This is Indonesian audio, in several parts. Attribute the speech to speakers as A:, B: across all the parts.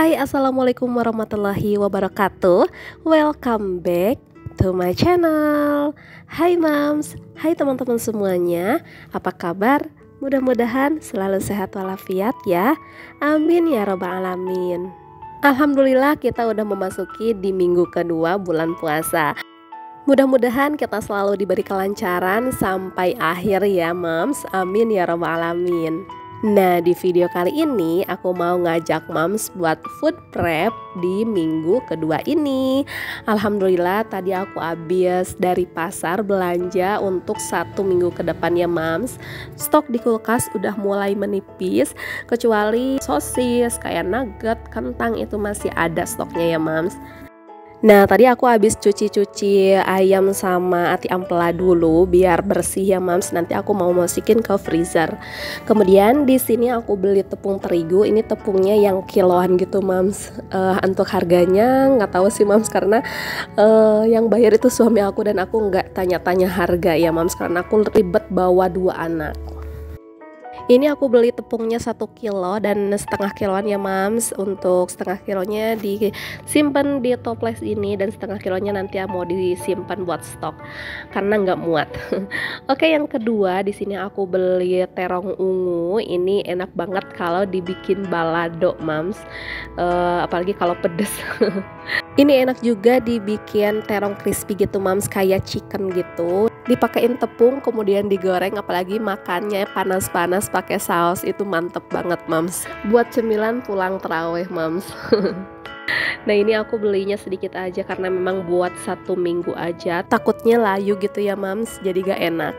A: Hai, assalamualaikum warahmatullahi wabarakatuh. Welcome back to my channel. Hai moms, hai teman-teman semuanya. Apa kabar? Mudah-mudahan selalu sehat walafiat ya. Amin ya robbal alamin. Alhamdulillah kita udah memasuki di minggu kedua bulan puasa. Mudah-mudahan kita selalu diberi kelancaran sampai akhir ya moms. Amin ya robbal alamin. Nah, di video kali ini aku mau ngajak moms buat food prep di minggu kedua ini. Alhamdulillah tadi aku habis dari pasar belanja untuk 1 minggu ke depan ya moms. Stok di kulkas udah mulai menipis, kecuali sosis kayak nugget, kentang itu masih ada stoknya ya moms. Nah, tadi aku habis cuci-cuci ayam sama ati ampela dulu biar bersih ya mams. Nanti aku mau masukin ke freezer. Kemudian di sini aku beli tepung terigu. Ini tepungnya yang kiloan gitu mams. Untuk harganya nggak tahu sih mams, karena yang bayar itu suami aku dan aku nggak tanya-tanya harga ya mams, karena aku ribet bawa 2 anak. Ini aku beli tepungnya 1 kilo dan setengah kiloan ya mams. Untuk setengah kilonya disimpan di toples ini dan setengah kilonya nanti mau disimpan buat stok karena nggak muat. Oke, yang kedua di sini aku beli terong ungu. Ini enak banget kalau dibikin balado mams, apalagi kalau pedes. Ini enak juga dibikin terong crispy gitu mams, kayak chicken gitu. Dipakein tepung kemudian digoreng, apalagi makannya panas-panas pakai saus itu mantep banget mams. Buat cemilan pulang terawih mams. Nah, ini aku belinya sedikit aja karena memang buat 1 minggu aja. Takutnya layu gitu ya mams, jadi gak enak.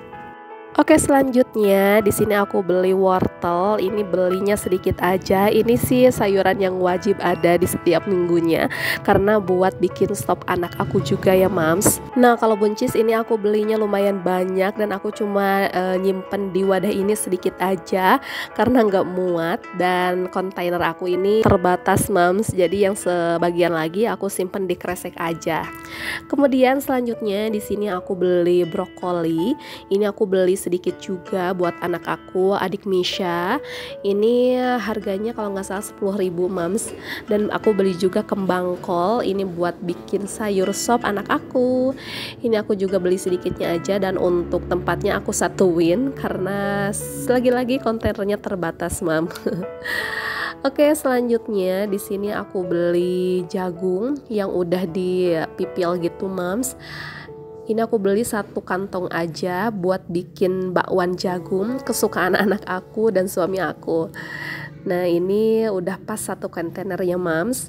A: Oke, selanjutnya di sini aku beli wortel. Ini belinya sedikit aja. Ini sih sayuran yang wajib ada di setiap minggunya karena buat bikin stok anak aku juga ya mams. Nah, kalau buncis ini aku belinya lumayan banyak dan aku cuma nyimpen di wadah ini sedikit aja karena nggak muat, dan kontainer aku ini terbatas mams. Jadi yang sebagian lagi aku simpen di kresek aja. Kemudian selanjutnya di sini aku beli brokoli. Ini aku beli sedikit juga buat anak aku, adik Misha. Ini harganya kalau nggak salah 10.000 mams. Dan aku beli juga kembang kol. Ini buat bikin sayur sop anak aku. Ini aku juga beli sedikitnya aja, dan untuk tempatnya aku satuin karena lagi-lagi kontainernya terbatas mam. Oke, selanjutnya di sini aku beli jagung yang udah dipipil gitu mams. Ini aku beli 1 kantong aja buat bikin bakwan jagung kesukaan anak aku dan suami aku. Nah, ini udah pas 1 kontainer ya mams.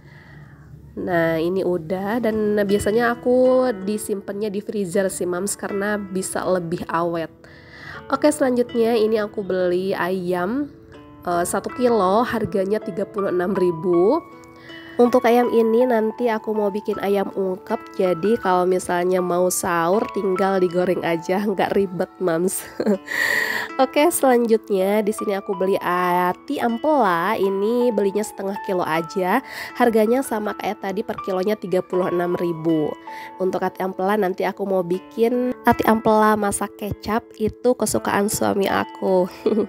A: Nah, ini udah, dan biasanya aku disimpannya di freezer sih mams karena bisa lebih awet. Oke, selanjutnya ini aku beli ayam 1 kilo, harganya 36.000. Untuk ayam ini nanti aku mau bikin ayam ungkep, jadi kalau misalnya mau sahur tinggal digoreng aja, nggak ribet mams. Oke, selanjutnya di sini aku beli ati ampela. Ini belinya setengah kilo aja, harganya sama kayak tadi, per kilonya 36.000. Untuk ati ampela nanti aku mau bikin ati ampela masak kecap, itu kesukaan suami aku.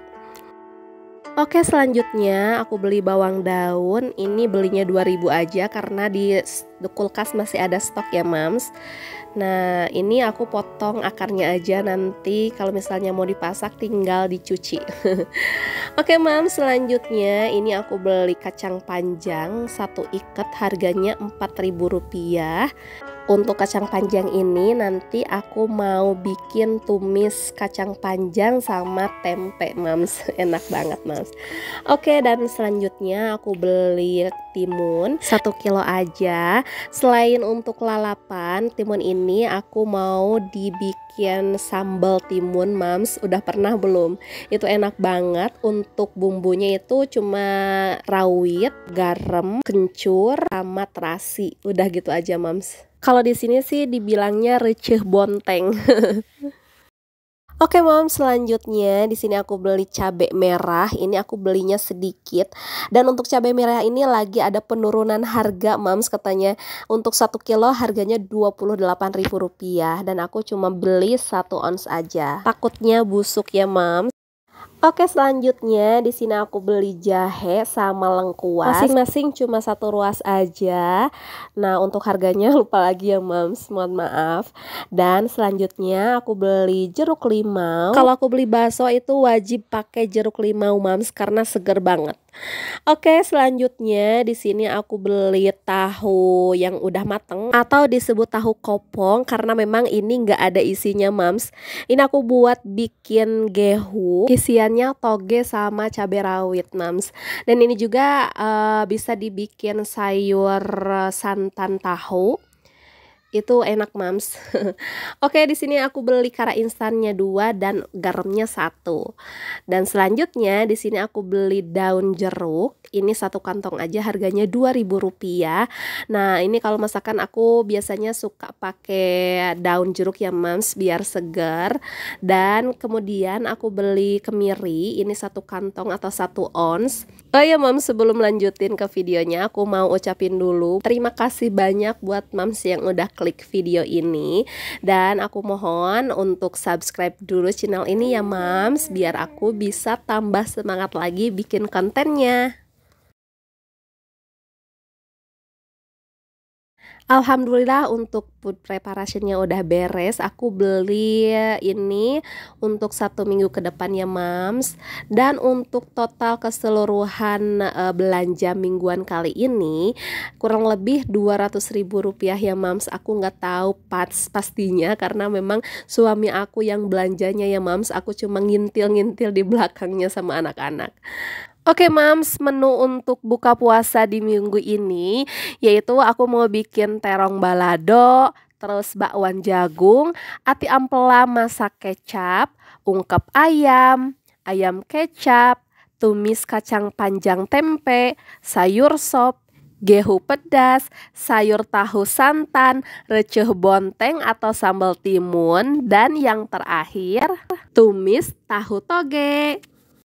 A: Oke, selanjutnya aku beli bawang daun. Ini belinya 2.000 aja karena di kulkas masih ada stok ya mams. Nah, ini aku potong akarnya aja, nanti kalau misalnya mau dipasak tinggal dicuci. Oke mams, selanjutnya ini aku beli kacang panjang 1 ikat, harganya 4.000 rupiah. Untuk kacang panjang ini nanti aku mau bikin tumis kacang panjang sama tempe mams. Enak banget mams. Oke, dan selanjutnya aku beli timun 1 kilo aja. Selain untuk lalapan, timun ini aku mau dibikin sambal timun mams. Udah pernah belum? Itu enak banget. Untuk bumbunya itu cuma rawit, garam, kencur, sama terasi. Udah gitu aja mams. Kalau di sini sih dibilangnya receh bonteng. Oke mom, selanjutnya di sini aku beli cabai merah. Ini aku belinya sedikit, dan untuk cabai merah ini lagi ada penurunan harga moms, katanya untuk 1 kilo harganya 28.000 rupiah, dan aku cuma beli 1 ons aja. Takutnya busuk ya moms. Oke, selanjutnya di sini aku beli jahe sama lengkuas. Masing-masing cuma 1 ruas aja. Nah, untuk harganya lupa lagi ya, Mams. Mohon maaf. Dan selanjutnya aku beli jeruk limau. Kalau aku beli bakso itu wajib pakai jeruk limau, Mams, karena seger banget. Oke, selanjutnya di sini aku beli tahu yang udah mateng atau disebut tahu kopong karena memang ini nggak ada isinya, Mams. Ini aku buat bikin gehu. Isiannya toge sama cabai rawit, Mams. Dan ini juga bisa dibikin sayur santan tahu. Itu enak, Mams. Oke, di sini aku beli kara instannya 2 dan garamnya 1. Dan selanjutnya di sini aku beli daun jeruk. Ini 1 kantong aja, harganya Rp2.000. Nah, ini kalau masakan aku biasanya suka pakai daun jeruk ya, Mams, biar segar. Dan kemudian aku beli kemiri, ini 1 kantong atau 1 ons. Oh ya, Mams, sebelum lanjutin ke videonya, aku mau ucapin dulu terima kasih banyak buat Mams yang udah klik video ini. Dan aku mohon untuk subscribe dulu channel ini ya, Mams, biar aku bisa tambah semangat lagi bikin kontennya. Alhamdulillah untuk food preparationnya udah beres. Aku beli ini untuk 1 minggu ke depan ya, Mams. Dan untuk total keseluruhan belanja mingguan kali ini kurang lebih Rp200.000 ya, Mams. Aku nggak tahu pastinya karena memang suami aku yang belanjanya ya, Mams. Aku cuma ngintil-ngintil di belakangnya sama anak-anak. Oke, Mams, menu untuk buka puasa di minggu ini yaitu aku mau bikin terong balado, terus bakwan jagung, ati ampela masak kecap, ungkep ayam, ayam kecap, tumis kacang panjang tempe, sayur sop, gehu pedas, sayur tahu santan, receh bonteng atau sambal timun, dan yang terakhir tumis tahu toge.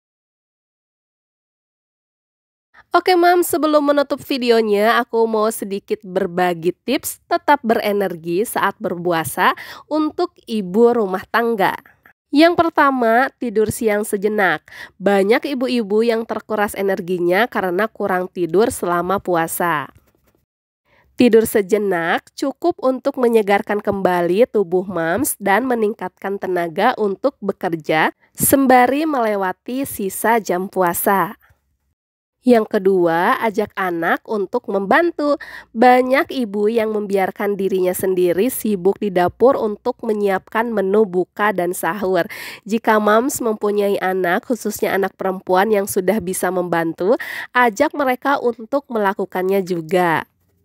A: Oke, Mam, sebelum menutup videonya, aku mau sedikit berbagi tips tetap berenergi saat berpuasa untuk ibu rumah tangga. Yang pertama, tidur siang sejenak. Banyak ibu-ibu yang terkuras energinya karena kurang tidur selama puasa. Tidur sejenak cukup untuk menyegarkan kembali tubuh Mams dan meningkatkan tenaga untuk bekerja sembari melewati sisa jam puasa. Yang kedua, ajak anak untuk membantu. Banyak ibu yang membiarkan dirinya sendiri sibuk di dapur untuk menyiapkan menu buka dan sahur. Jika Mams mempunyai anak, khususnya anak perempuan yang sudah bisa membantu, ajak mereka untuk melakukannya juga.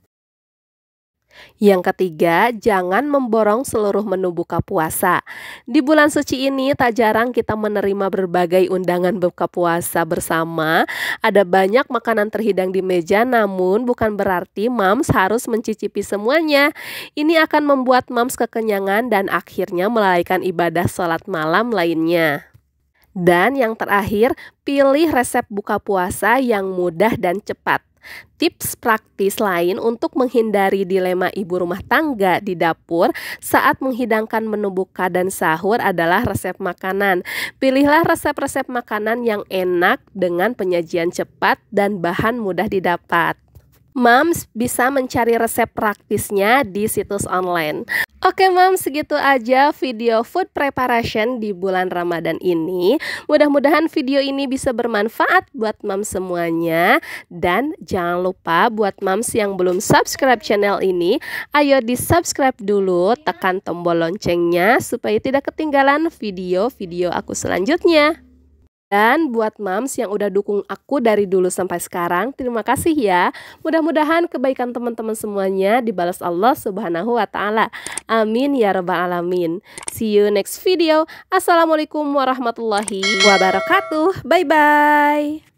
A: Yang ketiga, jangan memborong seluruh menu buka puasa. Di bulan suci ini tak jarang kita menerima berbagai undangan buka puasa bersama. Ada banyak makanan terhidang di meja, namun bukan berarti Mams harus mencicipi semuanya. Ini akan membuat Mams kekenyangan dan akhirnya melalaikan ibadah sholat malam lainnya. Dan yang terakhir, pilih resep buka puasa yang mudah dan cepat. Tips praktis lain untuk menghindari dilema ibu rumah tangga di dapur saat menghidangkan menu buka dan sahur adalah resep makanan. Pilihlah resep-resep makanan yang enak dengan penyajian cepat dan bahan mudah didapat. Mams bisa mencari resep praktisnya di situs online. Oke, Mams, segitu aja video food preparation di bulan Ramadan ini. Mudah-mudahan video ini bisa bermanfaat buat Mams semuanya. Dan jangan lupa buat Mams yang belum subscribe channel ini, ayo di subscribe dulu, tekan tombol loncengnya supaya tidak ketinggalan video-video aku selanjutnya. Dan buat Mams yang udah dukung aku dari dulu sampai sekarang, terima kasih ya. Mudah-mudahan kebaikan teman-teman semuanya dibalas Allah Subhanahu wa Ta'ala. Amin ya Rabbal Alamin. See you next video. Assalamualaikum warahmatullahi wabarakatuh. Bye bye.